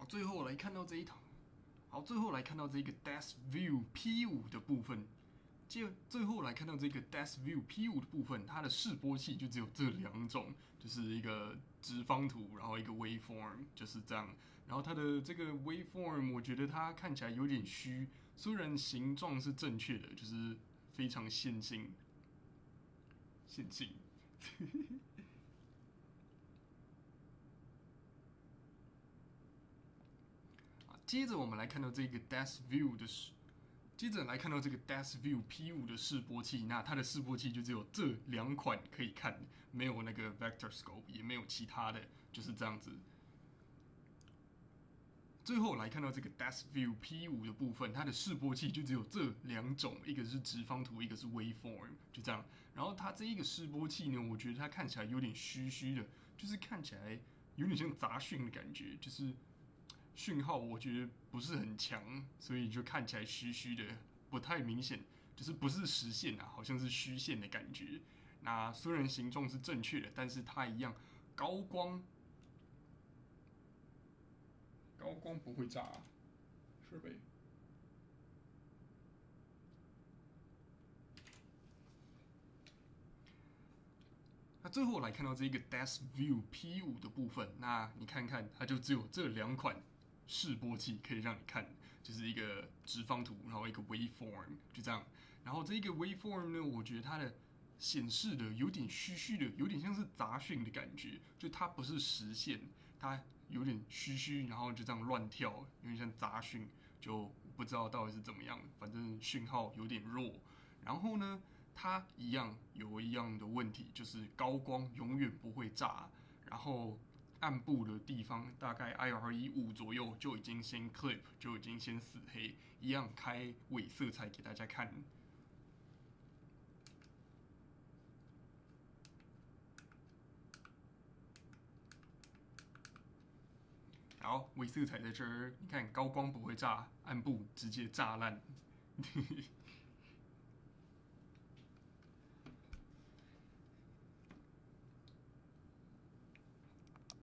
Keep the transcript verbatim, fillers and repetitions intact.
最后来看到这一套，好，最后来看到这个 Death View P 五的部分。接最后来看到这个 Death View P 五的部分，它的示波器就只有这两种，就是一个直方图，然后一个 waveform， 就是这样。然后它的这个 waveform， 我觉得它看起来有点虚，虽然形状是正确的，就是非常线性，线性。接着我们来看到这个 Death View 的是。接着来看到这个 Death View P 五的示波器，那它的示波器就只有这两款可以看，没有那个 Vector Scope， 也没有其他的，就是这样子。最后来看到这个 Death View P 五的部分，它的示波器就只有这两种，一个是直方图，一个是 Waveform， 就这样。然后它这一个示波器呢，我觉得它看起来有点虚虚的，就是看起来有点像杂讯的感觉，就是。讯号我觉得不是很强，所以就看起来虚虚的，不太明显，就是不是实线啊，好像是虚线的感觉。那虽然形状是正确的，但是它一样高光，高光不会炸、啊，设备。那最后来看到这个 Death View P 五的部分，那你看看，它就只有这两款。示波器可以让你看，就是一个直方图，然后一个 waveform， 就这样。然后这个 waveform 呢，我觉得它的显示的有点虚虚的，有点像是杂讯的感觉，就它不是实线，它有点虚虚，然后就这样乱跳，有点像杂讯，就不知道到底是怎么样，反正讯号有点弱。然后呢，它一样有一样的问题，就是高光永远不会炸，然后。暗部的地方大概 I R 一五左右就已经先 clip， 就已经先死黑，一样开伪色彩给大家看。好，伪色彩在这儿，你看高光不会炸，暗部直接炸烂。